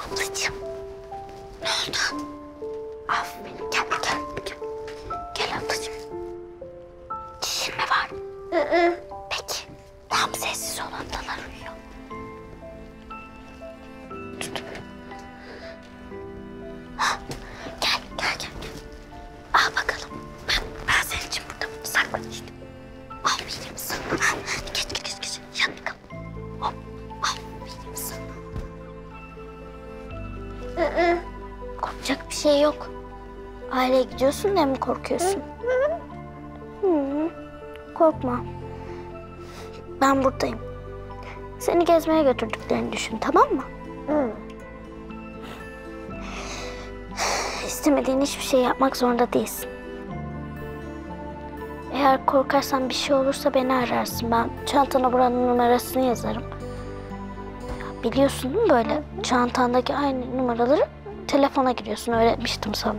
Ablacığım. Ne oldu? Aferin. Gel. Gel ablacığım. Çişin mi var? Peki. Tam sessiz ol. Ablalar uyuyor. Tut. Gel. Al bakalım. Ben senin için burada bunu saklamıştım. Aferin sana. Geç. Yat bakalım. Hop. Aferin sana. Korkacak bir şey yok. Aileye gidiyorsun diye mi korkuyorsun? Korkma. Ben buradayım. Seni gezmeye götürdüklerini düşün, tamam mı? İstemediğin hiçbir şey yapmak zorunda değilsin. Eğer korkarsan bir şey olursa beni ararsın. Ben çantana buranın numarasını yazarım. Biliyorsun değil mi böyle çantandaki aynı numaraları telefona giriyorsun. Öğretmiştim sana.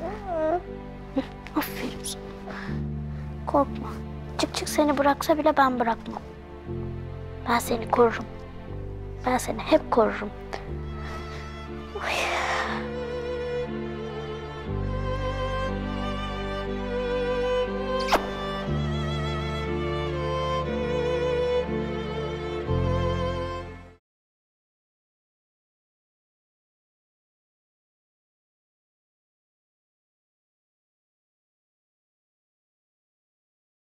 Aferin sana. Korkma. Çık seni bıraksa bile ben bırakmam. Ben seni korurum. Ben seni hep korurum. Uy.